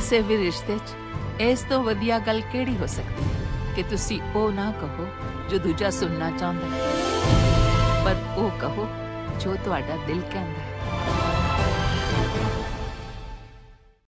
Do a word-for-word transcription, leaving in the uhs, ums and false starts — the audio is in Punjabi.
ਕਿਸੇ ਵੀ ਰਿਸ਼ਤੇ 'ਚ ਇਸ ਤੋਂ ਵਧੀਆ ਗੱਲ ਕਿਹੜੀ ਹੋ ਸਕਦੀ ਹੈ ਕਿ ਤੁਸੀਂ ਉਹ ਨਾ ਕਹੋ ਜੋ ਦੂਜਾ ਸੁਣਨਾ ਚਾਹੁੰਦਾ ਹੈ, ਪਰ ਉਹ ਕਹੋ ਜੋ ਤੁਹਾਡਾ ਦਿਲ ਕਹਿੰਦਾ ਹੈ।